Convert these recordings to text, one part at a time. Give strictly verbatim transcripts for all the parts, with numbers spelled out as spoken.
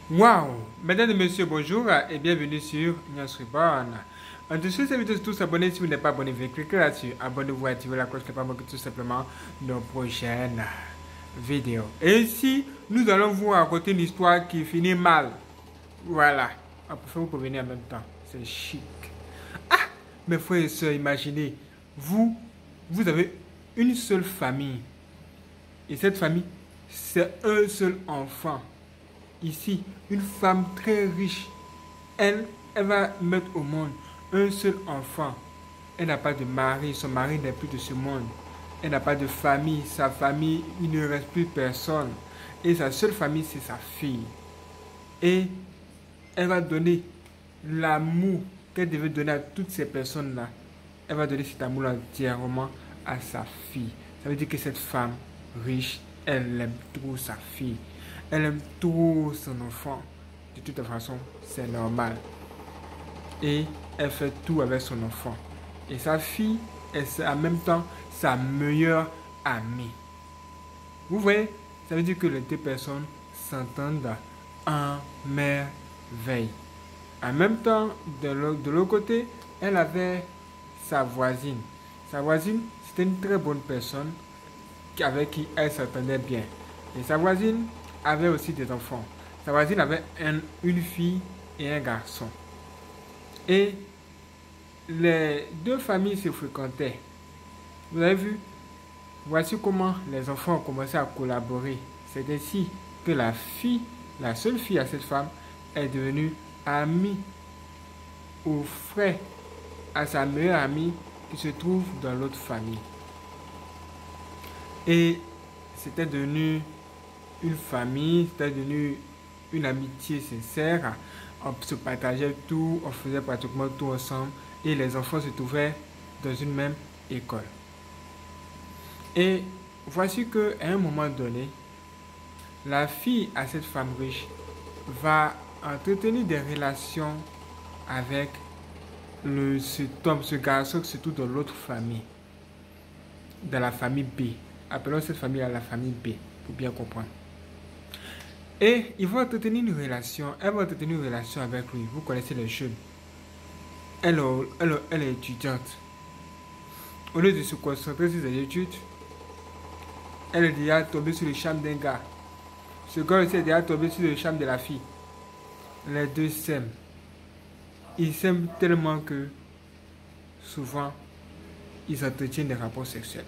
Waouh! Mesdames et messieurs, bonjour et bienvenue sur News Reborn. En dessous de cette vidéo, tous abonnés. Si vous n'êtes pas abonné, veuillez cliquer là-dessus. Abonnez-vous et activez la cloche pour ne pas manquer tout simplement nos prochaines vidéos. Et ici, nous allons vous raconter une histoire qui finit mal. Voilà. On peut vous prévenir en même temps. C'est chic. Ah! Mes frères et sœurs, imaginez. Vous, vous avez une seule famille. Et cette famille, c'est un seul enfant. Ici, une femme très riche, elle, elle va mettre au monde un seul enfant. Elle n'a pas de mari, son mari n'est plus de ce monde. Elle n'a pas de famille, sa famille, il ne reste plus personne. Et sa seule famille, c'est sa fille. Et elle va donner l'amour qu'elle devait donner à toutes ces personnes-là. Elle va donner cet amour entièrement à sa fille. Ça veut dire que cette femme riche, elle aime trop sa fille. Elle aime trop son enfant. De toute façon, c'est normal. Et elle fait tout avec son enfant. Et sa fille est en même temps sa meilleure amie. Vous voyez, ça veut dire que les deux personnes s'entendent en merveille. En même temps, de l'autre côté, elle avait sa voisine. Sa voisine, c'était une très bonne personne avec qui elle s'entendait bien. Et sa voisine avait aussi des enfants. Sa voisine avait un, une fille et un garçon. Et les deux familles se fréquentaient. Vous avez vu? Voici comment les enfants ont commencé à collaborer. C'est ainsi que la fille, la seule fille à cette femme, est devenue amie au frère, à sa meilleure amie qui se trouve dans l'autre famille. Et c'était devenu une famille, c'était devenu une amitié sincère. On se partageait tout, on faisait pratiquement tout ensemble et les enfants se trouvaient dans une même école. Et voici qu'à un moment donné, la fille à cette femme riche va entretenir des relations avec le, cet homme, ce garçon, surtout dans l'autre famille, dans la famille B. Appelons cette famille à la famille B, pour bien comprendre. Et ils vont entretenir une relation, elle va entretenir une relation avec lui. Vous connaissez les jeunes. Elle, elle, elle est étudiante. Au lieu de se concentrer sur ses études, elle est déjà tombée sur le charme d'un gars. Ce gars aussi est déjà tombé sur le charme de la fille. Les deux s'aiment. Ils s'aiment tellement que souvent, ils entretiennent des rapports sexuels.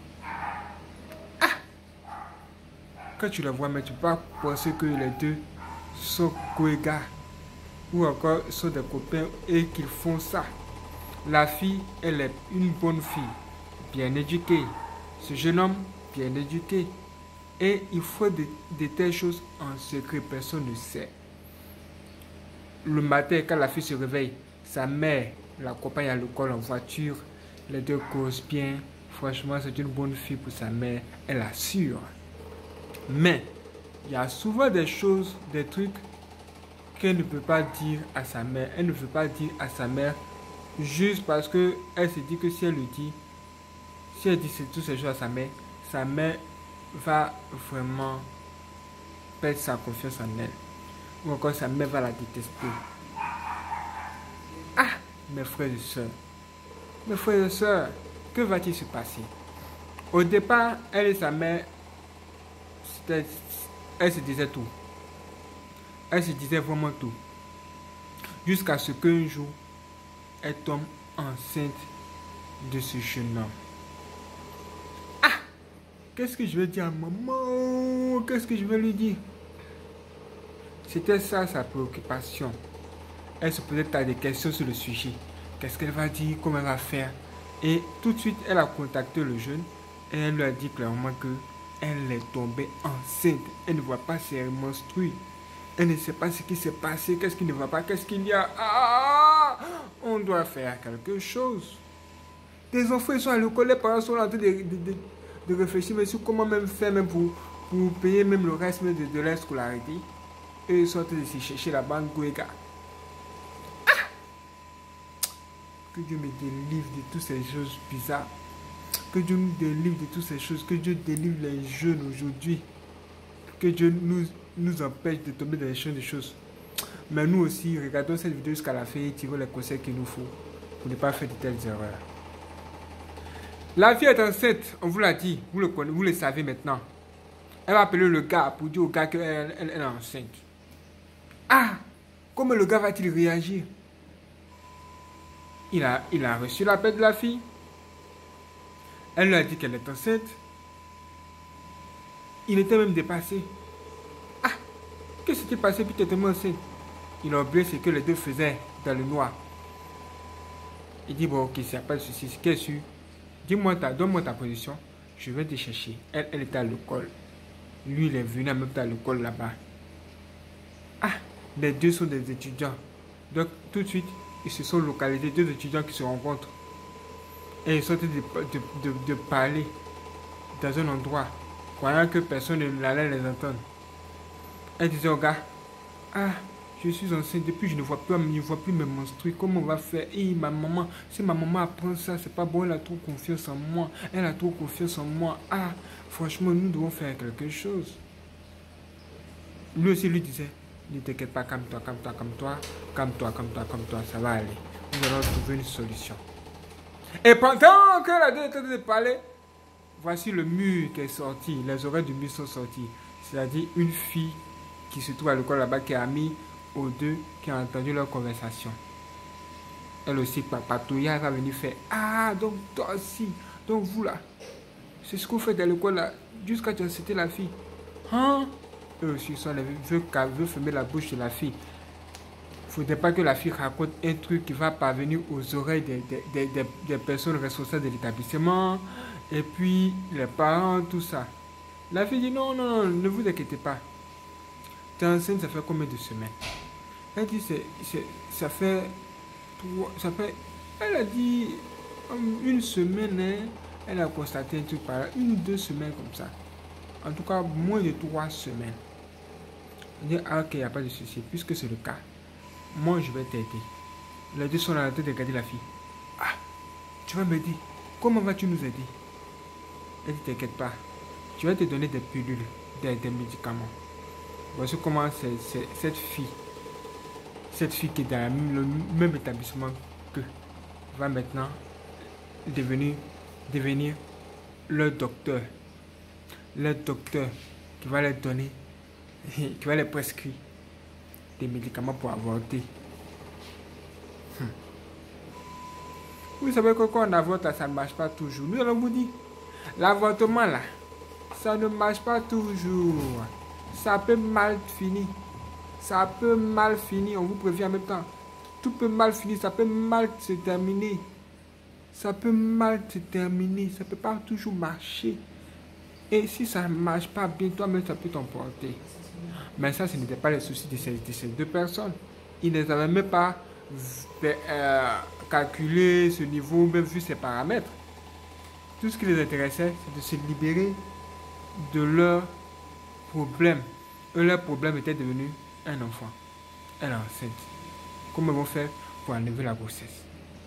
Quand tu la vois, mais tu peux pas penser que les deux sont collègues ou encore sont des copains et qu'ils font ça. La fille, elle est une bonne fille, bien éduquée. Ce jeune homme, bien éduqué. Et il faut de, de telles choses en secret, personne ne sait. Le matin, quand la fille se réveille, sa mère l'accompagne à l'école en voiture. Les deux causent bien. Franchement, c'est une bonne fille pour sa mère, elle assure. Mais il y a souvent des choses, des trucs qu'elle ne peut pas dire à sa mère. Elle ne veut pas dire à sa mère juste parce qu'elle se dit que si elle le dit, si elle dit toutes ces choses à sa mère, sa mère va vraiment perdre sa confiance en elle. Ou encore sa mère va la détester. Ah, mes frères et sœurs, mes frères et sœurs, que va-t-il se passer? Au départ, elle et sa mère, elle se disait tout. Elle se disait vraiment tout. Jusqu'à ce qu'un jour, elle tombe enceinte de ce jeune homme. Ah! Qu'est-ce que je vais dire à maman? Qu'est-ce que je vais lui dire? C'était ça sa préoccupation. Elle se posait des questions sur le sujet. Qu'est-ce qu'elle va dire? Comment elle va faire? Et tout de suite, elle a contacté le jeune et elle lui a dit clairement que elle est tombée enceinte. Elle ne voit pas ses menstrues. Elle ne sait pas ce qui s'est passé. Qu'est-ce qui ne va pas? Qu'est-ce qu'il y a? Ah! On doit faire quelque chose. Les enfants ils sont à l'école. Les parents sont en train de, de, de, de réfléchir mais sur comment même faire même pour, pour payer même le reste de, de leur scolarité. Et ils sont en train de se chercher la banque Guéga. Ah! Que Dieu me délivre de toutes ces choses bizarres. Que Dieu nous délivre de toutes ces choses. Que Dieu délivre les jeunes aujourd'hui. Que Dieu nous nous empêche de tomber dans les champs des choses. Mais nous aussi, regardons cette vidéo jusqu'à la fin et tirons les conseils qu'il nous faut pour ne pas faire de telles erreurs. La fille est enceinte, on vous l'a dit, vous le, vous le savez maintenant. Elle va appeler le gars pour dire au gars qu'elle elle, elle est enceinte. Ah, comment le gars va-t-il réagir? Il a, il a reçu l'appel de la fille. Elle lui a dit qu'elle est enceinte. Il était même dépassé. Ah, qu'est-ce qui s'est passé puis tu es tellement enceinte? Il a oublié ce que les deux faisaient dans le noir. Il dit, bon, ok, s'il n'y a pas de souci, qu'est-ce que dis-moi, donne-moi ta position. Je vais te chercher. Elle, elle était à l'école. Lui, il est venu en même temps à l'école là-bas. Ah, les deux sont des étudiants. Donc, tout de suite, ils se sont localisés, deux étudiants qui se rencontrent. Et ils sont en train de, de, de, de parler dans un endroit, croyant que personne n'allait les entendre. Elle disait au gars, ah, je suis enceinte, depuis je ne vois plus, je ne vois plus mes menstrues, comment on va faire? Et ma maman, si ma maman apprend ça, c'est pas bon, elle a trop confiance en moi, elle a trop confiance en moi. Ah, franchement, nous devons faire quelque chose. Lui aussi lui disait, ne t'inquiète pas, calme-toi, calme-toi, calme-toi, calme-toi, calme-toi, calme-toi, ça va aller. Nous allons trouver une solution. Et pendant que la deux est en train de parler, voici le mur qui est sorti, les oreilles du mur sont sorties. C'est-à-dire une fille qui se trouve à l'école là-bas, qui a mis aux deux, qui a entendu leur conversation. Elle aussi, papatouilla, elle va venir faire, ah, donc toi aussi, donc vous là, c'est ce que vous faites à l'école là, jusqu'à tu as cité la fille. Hein? Eux aussi, ils sont les veut, veut fermer la bouche de la fille. Il ne faudrait pas que la fille raconte un truc qui va parvenir aux oreilles des, des, des, des, des personnes responsables de l'établissement, et puis les parents, tout ça. La fille dit non, non, non, ne vous inquiétez pas. Tu es enceinte, ça fait combien de semaines? Elle dit, c'est, c'est, ça fait trois, ça fait, elle a dit une semaine, hein, elle a constaté un truc par là, une ou deux semaines comme ça. En tout cas, moins de trois semaines. Elle dit, ah, ok, il n'y a pas de souci, puisque c'est le cas. Moi, je vais t'aider. Les deux sont dans la tête de regarder la fille. Ah, tu vas m'aider. Comment vas-tu nous aider? Elle dit, t'inquiète pas. Je vais te donner des pilules, des, des médicaments. Voici comment c'est, c'est, cette fille, cette fille qui est dans le même établissement que, va maintenant devenir, devenir le docteur. Le docteur qui va leur donner, qui va les prescrire des médicaments pour avorter. Hum. Vous savez que quand on avorte, ça ne marche pas toujours. Nous allons vous dire, l'avortement là, ça ne marche pas toujours. Ça peut mal finir. Ça peut mal finir, on vous prévient en même temps. Tout peut mal finir, ça peut mal se terminer. Ça peut mal se terminer, ça ne peut pas toujours marcher. Et si ça ne marche pas bien, toi-même, ça peut t'emporter. Mais ça, ce n'était pas le souci de ces, de ces deux personnes. Ils ne savaient même pas euh, calculer ce niveau, même vu ses paramètres. Tout ce qui les intéressait, c'est de se libérer de leurs problèmes. Eux, leur problème était devenu un enfant. Elle est enceinte. Comment ils vont faire pour enlever la grossesse?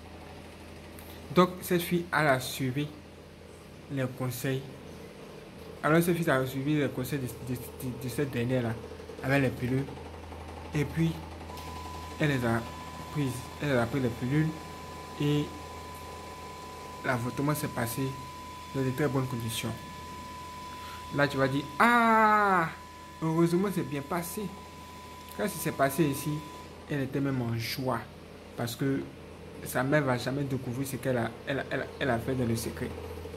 Donc, cette fille, elle a suivi les conseils. Alors, cette fille a suivi les conseils de, de, de, de cette dernière-là, avec les pilules. Et puis, elle les a prises. Elle a pris les pilules. Et l'avortement s'est passé dans de très bonnes conditions. Là, tu vas dire, ah, heureusement, c'est bien passé. Quand ça s'est passé ici, elle était même en joie. Parce que sa mère ne va jamais découvrir ce qu'elle a, elle, elle, elle a fait dans le secret.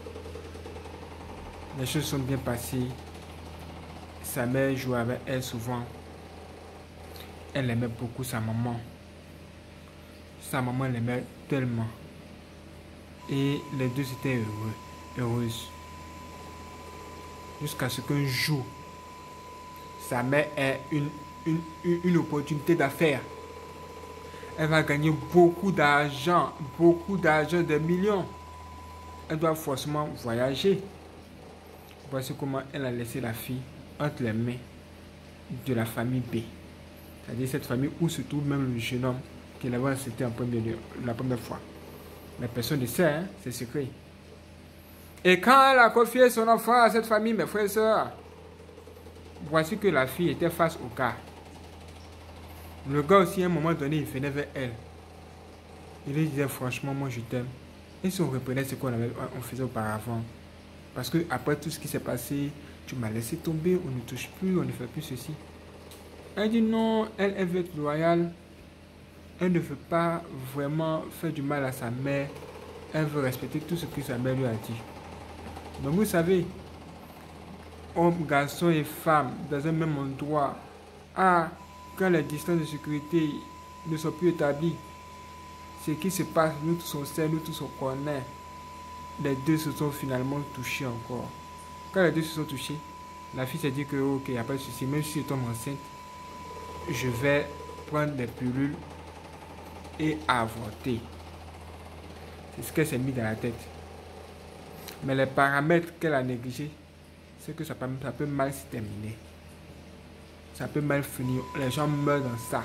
Les choses sont bien passées. Sa mère jouait avec elle souvent. Elle aimait beaucoup sa maman. Sa maman l'aimait tellement. Et les deux étaient heureux, heureuses. Jusqu'à ce qu'un jour, sa mère ait une, une, une, une opportunité d'affaires. Elle va gagner beaucoup d'argent, beaucoup d'argent, des millions. Elle doit forcément voyager. Voici comment elle a laissé la fille entre les mains de la famille B. C'est-à-dire cette famille où se trouve même le jeune homme qu'elle avait accepté en premier lieu, la première fois. Mais personne ne sait, hein, c'est secret. Et quand elle a confié son enfant à cette famille, mes frères et sœurs, voici que la fille était face au gars. Le gars aussi, à un moment donné, il venait vers elle. Il lui disait franchement, moi je t'aime. Et si on reprenait ce qu'on avait, on faisait auparavant. Parce que après tout ce qui s'est passé, tu m'as laissé tomber, on ne touche plus, on ne fait plus ceci. Elle dit non, elle, elle veut être loyale. Elle ne veut pas vraiment faire du mal à sa mère. Elle veut respecter tout ce que sa mère lui a dit. Donc vous savez, hommes, garçons et femmes dans un même endroit, ah, quand les distances de sécurité ne sont plus établies, ce qui se passe, nous tous on sait, nous tous on connaît. Les deux se sont finalement touchés encore. Quand les deux se sont touchés, la fille s'est dit que ok, il n'y a pas de souci, même si je tombe enceinte, je vais prendre des pilules et avorter. C'est ce qu'elle s'est mis dans la tête. Mais les paramètres qu'elle a négligés, c'est que ça peut, ça peut mal se terminer. Ça peut mal finir. Les gens meurent dans ça.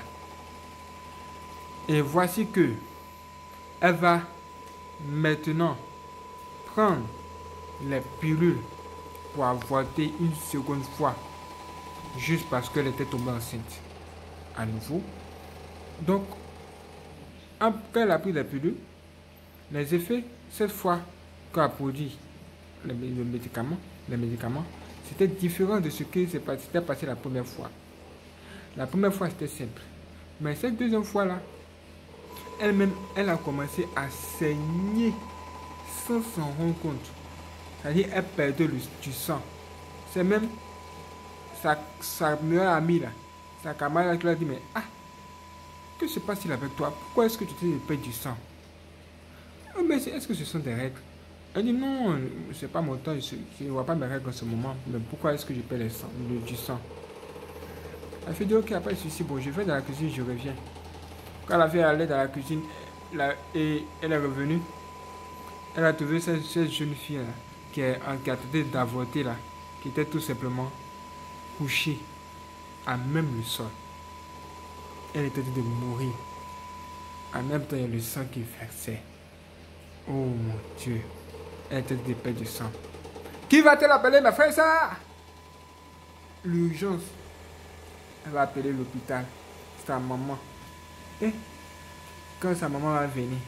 Et voici que elle va maintenant prendre les pilules pour avorter une seconde fois. Juste parce qu'elle était tombée enceinte. À nouveau. Donc, quand elle a pris les pilules, les effets, cette fois, qu'elle a produit le, le médicament, les médicaments, c'était différent de ce qui s'était passé la première fois. La première fois, c'était simple. Mais cette deuxième fois-là, elle-même, elle a commencé à saigner sans s'en rendre compte. C'est-à-dire, elle perdait le, du sang. C'est même sa, sa meilleure amie, là, sa camarade qui lui a dit, mais ah, que se passe-t-il avec toi? Pourquoi est-ce que tu te perds du sang? Oh, mais est-ce que ce sont des règles? Elle dit, non, c'est pas mon temps, je ne vois pas mes règles en ce moment. Mais pourquoi est-ce que je perds le sang, le, du sang? Elle fait dit, ok, après de souci, bon, je vais dans la cuisine, je reviens. Quand la fille est allée dans la cuisine, là, et elle est revenue, elle a trouvé cette, cette jeune fille là, qui, est, qui a tenté d'avorter là, qui était tout simplement couchée à même le sol. Elle était en train de mourir. En même temps, il y a le sang qui versait. Oh mon Dieu. Elle était de perdre du sang. Qui va-t-elle appeler, mes frères et sœurs? L'urgence. Elle va appeler l'hôpital. Sa maman. Et quand sa maman va venir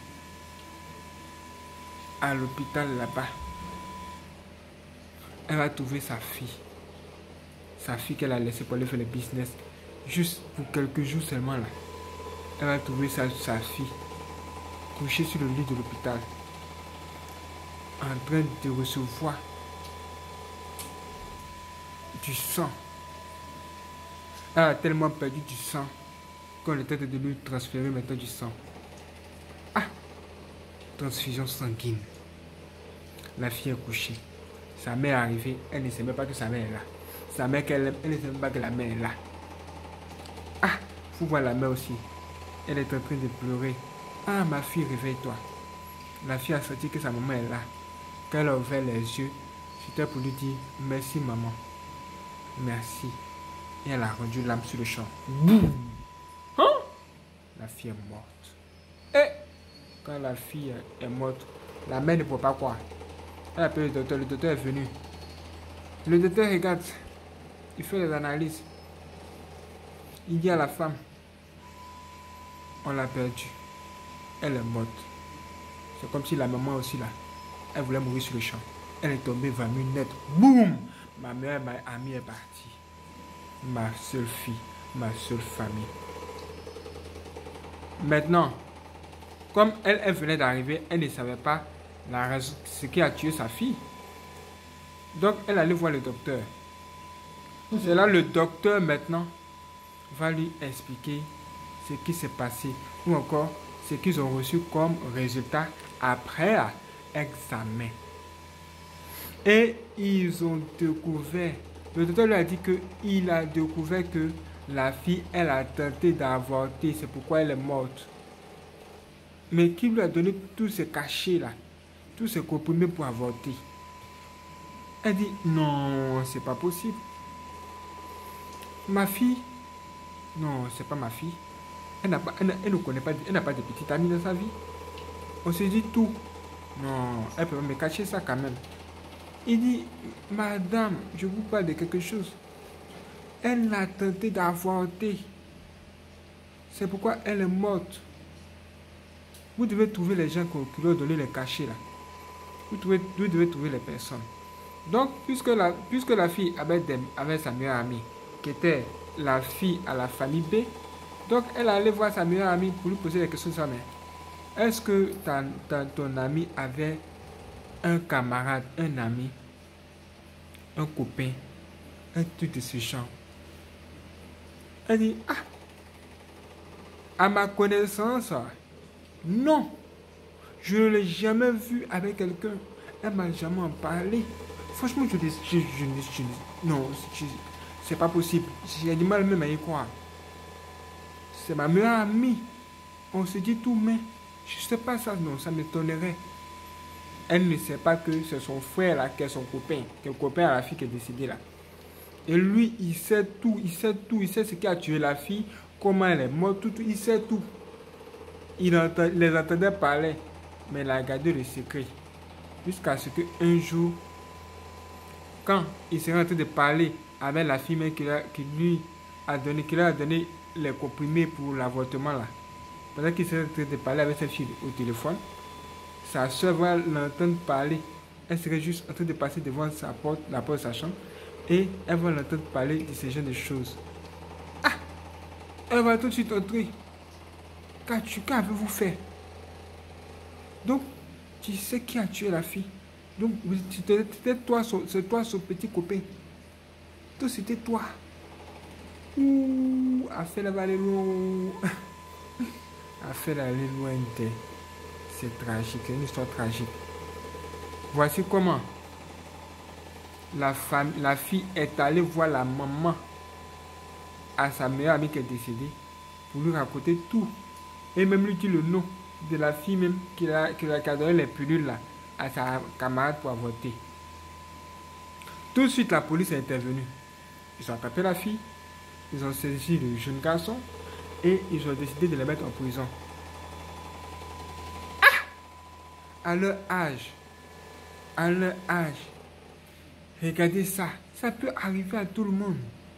à l'hôpital là-bas, elle va trouver sa fille. Sa fille qu'elle a laissée pour aller faire le business. Juste pour quelques jours seulement là. Elle va trouver sa, sa fille couchée sur le lit de l'hôpital. En train de recevoir du sang. Elle a tellement perdu du sang qu'on était de lui transférer maintenant du sang. Ah! Transfusion sanguine. La fille est couchée. Sa mère est arrivée. Elle ne sait même pas que sa mère est là. Sa mère qu'elle aime, elle ne sait même pas que la mère est là. Ah! Faut voir la mère aussi. Elle est en train de pleurer. Ah, ma fille, réveille-toi. La fille a senti que sa maman est là. Quand elle a ouvert les yeux, c'était pour lui dire merci maman. Merci. Et elle a rendu l'âme sur le champ. Boum! Hein? La fille est morte. Et quand la fille est morte, la mère ne peut pas croire. Elle appelle le docteur. Le docteur est venu. Le docteur regarde. Il fait les analyses. Il dit à la femme, on l'a perdue. Elle est morte. C'est comme si la maman aussi là, elle voulait mourir sur le champ. Elle est tombée vingt minutes. Boum! Ma mère, ma amie est partie. Ma seule fille, ma seule famille. Maintenant, comme elle, elle venait d'arriver, elle ne savait pas la raison, ce qui a tué sa fille. Donc, elle allait voir le docteur. C'est là le docteur maintenant va lui expliquer ce qui s'est passé ou encore ce qu'ils ont reçu comme résultat après examen. Et ils ont découvert, le docteur lui a dit qu'il a découvert que la fille, elle a tenté d'avorter, c'est pourquoi elle est morte. Mais qui lui a donné tous ces cachets là, tous ces comprimés pour avorter? Elle dit non, c'est pas possible. Ma fille, non, c'est pas ma fille. Elle, n'a pas, elle, elle ne connaît pas, elle n'a pas de petite amie dans sa vie. On se dit tout. Non, elle peut me cacher ça quand même. Il dit, madame, je vous parle de quelque chose. Elle a tenté d'avorter. C'est pourquoi elle est morte. Vous devez trouver les gens qui leur donner les cachets là. Vous devez, vous devez trouver les personnes. Donc, puisque la, puisque la fille avait, des, avait sa meilleure amie, qui était la fille à la famille B, donc elle allait voir sa meilleure amie pour lui poser des questions sur ça. Mais est-ce que ta, ta, ton ami avait un camarade, un ami, un copain, un truc de ce genre? Elle dit, ah, à ma connaissance, non, je ne l'ai jamais vu avec quelqu'un. Elle m'a jamais en parlé. Franchement, je dis, je, je, je, je, non, c'est pas possible. J'ai du mal même à y croire. C'est ma meilleure amie. On se dit tout, mais je sais pas ça, non, ça m'étonnerait. Elle ne sait pas que c'est son frère là, qui est son copain, qui est le copain à la fille qui est décédée là. Et lui, il sait tout, il sait tout, il sait ce qui a tué la fille, comment elle est morte, tout, tout, il sait tout. Il entend, les entendait parler, mais il a gardé le secret. Jusqu'à ce qu'un jour, quand il serait en train de parler avec la fille même qui, a, qui lui a donné, qui lui a donné les comprimés pour l'avortement là, pendant qu'il serait en train de parler avec cette fille au téléphone, sa soeur va l'entendre parler. Elle serait juste en train de passer devant sa porte, la porte de sa chambre, et elle va l'entendre parler de ce genre de choses. Ah! Elle va tout de suite entrer. Qu'avez-vous fait? Donc, tu sais qui a tué la fille. Donc, c'était toi, c'est toi son petit copain. Toi, c'était toi. Ouh, affaire elle va aller loin. Affaire elle aller loin. C'est tragique, c'est une histoire tragique. Voici comment la, femme, la fille est allée voir la maman à sa meilleure amie qui est décédée pour lui raconter tout. Et même lui dit le nom de la fille même qui a, qui a donné les pilules là à sa camarade pour avorter. Tout de suite, la police est intervenue. Ils ont attrapé la fille, ils ont saisi le jeune garçon et ils ont décidé de les mettre en prison. Ah! À leur âge, à leur âge, regardez ça, ça peut arriver à tout le monde.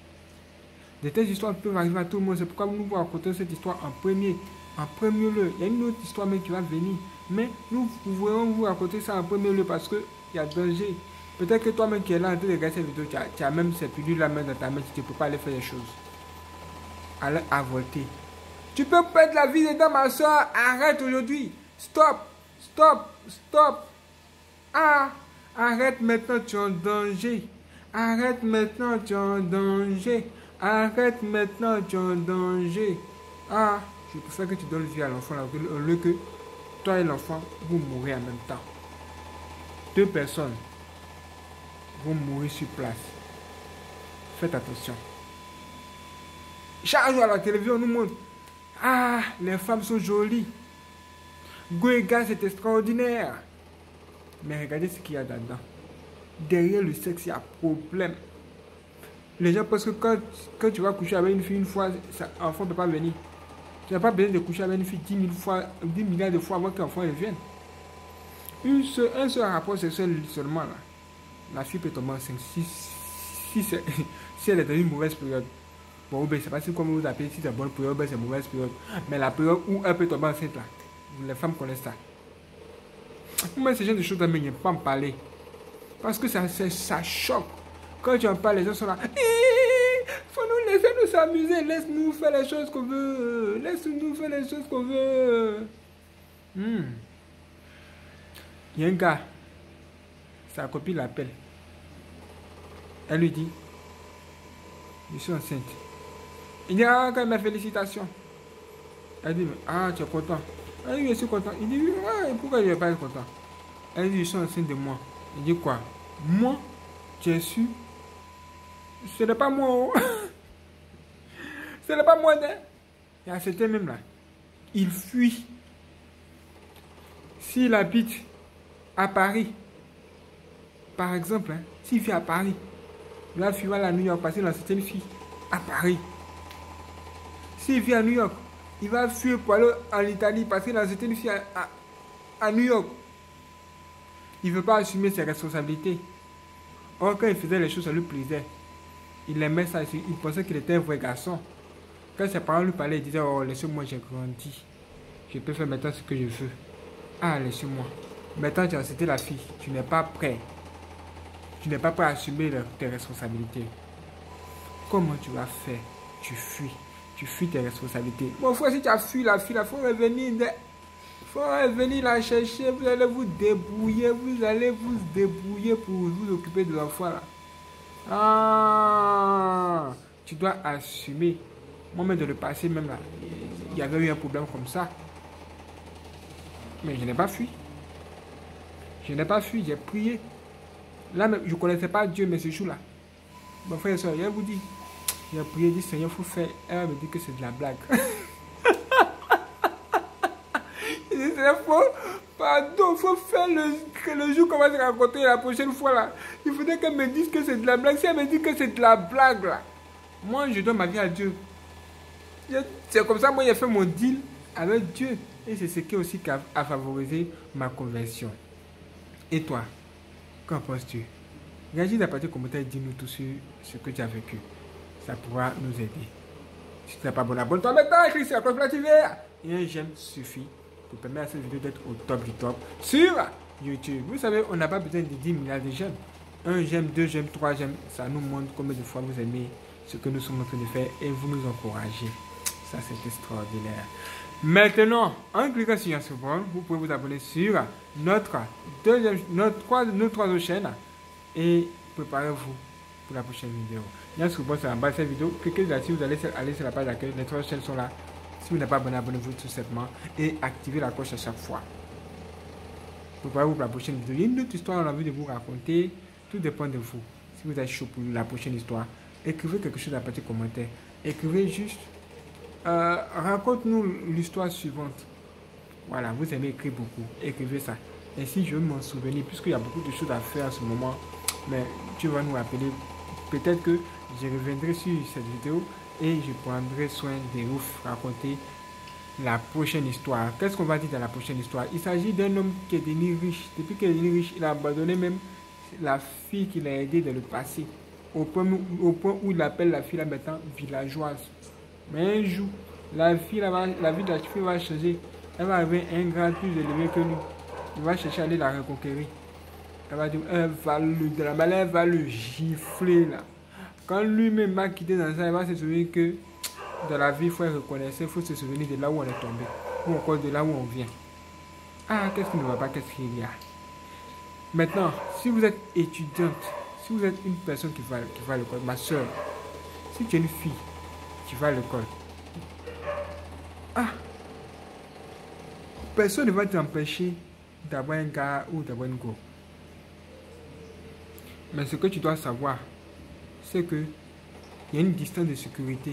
De telles histoires peuvent arriver à tout le monde. C'est pourquoi nous vous racontons cette histoire en premier. En premier lieu, il y a une autre histoire même qui va venir. Mais nous voulons vous raconter ça en premier lieu parce qu'il y a danger. Peut-être que toi-même qui es là en train de regarder cette vidéo, tu as, tu as même ces pilules là même dans ta main, tu ne peux pas aller faire des choses. Allez avorter. Tu peux perdre la vie dedans, ma soeur. Arrête aujourd'hui. Stop. Stop. Stop. Ah. Arrête maintenant, tu es en danger. Arrête maintenant, tu es en danger. Arrête maintenant, tu es en danger. Ah. Je préfère que tu donnes vie à l'enfant au lieu que toi et l'enfant vous mourrez en même temps. Deux personnes vont mourir sur place. Faites attention. Chaque jour à la télévision, on nous montre. Ah, les femmes sont jolies. Goéga, c'est extraordinaire. Mais regardez ce qu'il y a dedans. Derrière le sexe, il y a problème. Les gens pensent que quand, quand tu vas coucher avec une fille une fois, l'enfant ne peut pas venir. Tu n'as pas besoin de coucher avec une fille dix mille fois, dix milliards de fois avant qu'un enfant vienne. Une seule, un seul rapport sexuel seulement là. La fille peut tomber enceinte si, si, si, si elle est dans une mauvaise période. Bon, ben, c'est pas si comme vous appelez, si c'est bonne période, ben, c'est mauvaise période. Mais la période où elle peut tomber enceinte là, les femmes connaissent ça. Moi, ce genre de choses là, mais il n'y a pas en parler. Parce que ça, ça, ça choque. Quand tu en parles, les gens sont là. Faut nous laisser nous s'amuser. Laisse-nous faire les choses qu'on veut. Laisse-nous faire les choses qu'on veut. Hmm. Il y a un gars. Sa copine l'appelle. Elle lui dit, je suis enceinte. Il dit, ah, quand même, félicitations. Elle dit, ah, tu es content. Elle dit, je suis content. Il dit, ah, pourquoi je ne vais pas être content? Elle dit, je suis enceinte de moi. Il dit, quoi? Moi? Tu es sûr? Ce n'est pas moi. Oh. Ce n'est pas moi. Hein? Et à cet même là, il fuit. S'il habite à Paris, par exemple, hein, s'il vit à Paris, il va fuir à New York parce qu'il a certaines filles à Paris. S'il vit à New York, il va fuir pour aller en Italie parce qu'il a certaines filles à, à, à New York. Il ne veut pas assumer ses responsabilités. Or, quand il faisait les choses, ça lui plaisait. il aimait ça, il pensait qu'il était un vrai garçon. Quand ses parents lui parlaient, il disait, oh, laissez-moi, j'ai grandi. Je peux faire maintenant ce que je veux. Ah, laissez-moi. Maintenant, tu as accepté la fille. Tu n'es pas prêt. Tu n'es pas prêt à assumer tes responsabilités. Comment tu vas faire? Tu fuis. Tu fuis tes responsabilités. Mon frère, si tu as fui la fille, il faut revenir. Il faut revenir la chercher. Vous allez vous débrouiller. Vous allez vous débrouiller pour vous occuper de l'enfant là. Ah, tu dois assumer. Moi-même, dans le passé, même là, il y avait eu un problème comme ça. Mais je n'ai pas fui. Je n'ai pas fui, j'ai prié. Là, je ne connaissais pas Dieu, mais ce jour-là, mon frère et soeur, je vous dis, j'ai prié, dit Seigneur, il faut faire. Elle me dit que c'est de la blague. Je dis, c'est faux. Pardon, il faut faire le, que le jour qu'on va se raconter la prochaine fois là. Il faudrait qu'elle me dise que c'est de la blague. Si elle me dit que c'est de la blague là, moi je donne ma vie à Dieu. C'est comme ça, moi j'ai fait mon deal avec Dieu. Et c'est ce qui aussi a, a favorisé ma conversion. Et toi, qu'en penses-tu? Réagis dans la partie commentaire et dis-nous tout sur ce que tu as vécu. Ça pourra nous aider. Si tu n'es pas abonné, abonne-toi maintenant, clique sur la cloche pour l'activer. Et un j'aime suffit pour permettre à cette vidéo d'être au top du top sur YouTube. Vous savez, on n'a pas besoin de dix milliards de j'aime. Un j'aime, deux j'aime, trois j'aime. Ça nous montre combien de fois vous aimez ce que nous sommes en train de faire et vous nous encouragez. Ça, c'est extraordinaire. Maintenant, en cliquant sur ce bouton, vous pouvez vous abonner sur notre deuxième, notre trois, nos trois autres chaînes et préparez-vous pour la prochaine vidéo. Il y a un sous-bouton en bas de cette vidéo. Cliquez là-dessus, vous allez aller sur la page d'accueil. Les trois chaînes sont là. Si vous n'êtes pas abonné, abonnez-vous tout simplement et activez la cloche à chaque fois. Préparez-vous pour la prochaine vidéo. Il y a une autre histoire qu'on a envie de vous raconter. Tout dépend de vous. Si vous êtes chaud pour la prochaine histoire, écrivez quelque chose dans la partie commentaire. Écrivez juste. Euh, raconte-nous l'histoire suivante. Voilà, vous aimez écrire beaucoup. Écrivez ça. Et si je veux m'en souvenir, puisqu'il y a beaucoup de choses à faire en ce moment, mais tu vas nous rappeler. Peut-être que je reviendrai sur cette vidéo et je prendrai soin de vous raconter la prochaine histoire. Qu'est-ce qu'on va dire dans la prochaine histoire? Il s'agit d'un homme qui est devenu riche. Depuis qu'il est devenu riche, il a abandonné même la fille qu'il a aidée dans le passé. Au point, au point où il appelle la fille là maintenant villageoise. Mais un jour, la, fille, la, la vie de la fille va changer. Elle va avoir un grade plus élevé que lui. Il va chercher à aller la reconquérir. Elle va dire, elle va le, de la manière, elle va le gifler là. Quand lui-même va quitter dans ça, il va se souvenir que dans la vie, il faut reconnaître, il faut se souvenir de là où on est tombé. Ou encore de là où on vient. Ah, qu'est-ce qui ne va pas, qu'est-ce qu'il y a? Maintenant, si vous êtes étudiante, si vous êtes une personne qui va, qui va à l'école, ma soeur, si tu es une fille, tu vas à l'école. Ah, personne ne va t'empêcher d'avoir un gars ou d'avoir une go. Mais ce que tu dois savoir, c'est que il y a une distance de sécurité.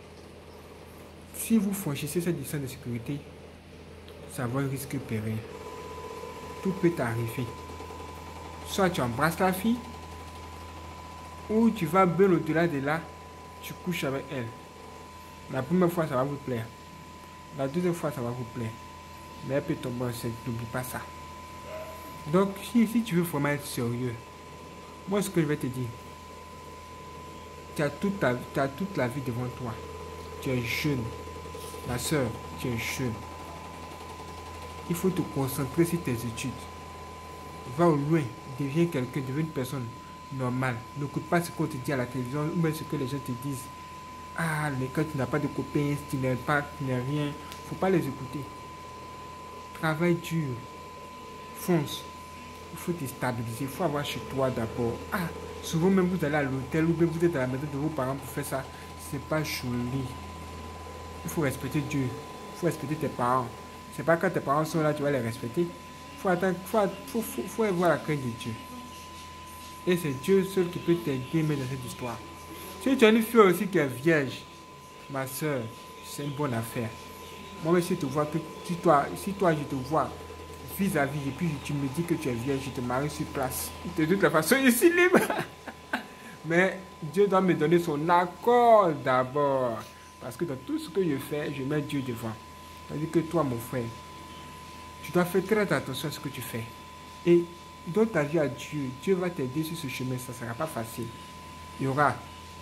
Si vous franchissez cette distance de sécurité, ça va risquer de périr. Tout peut t'arriver. Soit tu embrasses la fille, ou tu vas bien au-delà de là, tu couches avec elle. La première fois, ça va vous plaire. La deuxième fois, ça va vous plaire. Mais elle peut tomber enceinte, n'oublie pas ça. Donc, si, si tu veux vraiment être sérieux, moi, ce que je vais te dire, tu as toute, ta, tu as toute la vie devant toi. Tu es jeune. Ma soeur, tu es jeune. Il faut te concentrer sur tes études. Va au loin, deviens quelqu'un, deviens une personne normale. N'écoute pas ce qu'on te dit à la télévision ou même ce que les gens te disent. Ah, mais quand tu n'as pas de copains, si tu n'es pas, tu n'es rien, il ne faut pas les écouter. Travaille dur. Fonce. Il faut te stabiliser. Il faut avoir chez toi d'abord. Ah, souvent même vous allez à l'hôtel ou même vous êtes à la maison de vos parents pour faire ça. C'est pas joli. Il faut respecter Dieu. Il faut respecter tes parents. C'est pas quand tes parents sont là, tu vas les respecter. Il faut, attendre, faut, faut, faut, faut avoir la crainte de Dieu. Et c'est Dieu seul qui peut t'aider dans cette histoire. Si tu as une fille aussi qui est vierge, ma soeur, c'est une bonne affaire. Moi, si, te vois que, si, toi, si toi, je te vois vis-à-vis -vis, et puis tu me dis que tu es vierge, je te marie sur place. De toute façon, je suis libre. Mais Dieu doit me donner son accord d'abord. Parce que dans tout ce que je fais, je mets Dieu devant. C'est-à-dire que toi, mon frère, tu dois faire très attention à ce que tu fais. Et donne ta vie à Dieu. Dieu va t'aider sur ce chemin. Ça ne sera pas facile. Il y aura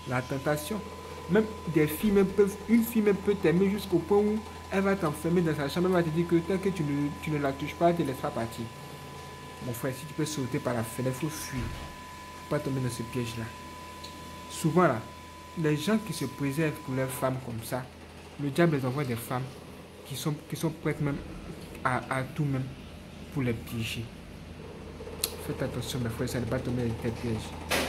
la tentation. Même des filles même peuvent, une fille même peut t'aimer jusqu'au point où elle va t'enfermer dans sa chambre, elle va te dire que tant que tu ne, tu ne la touches pas, elle ne te laisse pas partir. Mon frère, si tu peux sauter par la fenêtre, il faut fuir. Il ne faut pas tomber dans ce piège-là. Souvent là, les gens qui se préservent pour leurs femmes comme ça, le diable les envoie des femmes qui sont, qui sont prêtes même à, à tout même pour les piéger. Faites attention mes frères, ça ne pas tomber dans tes pièges.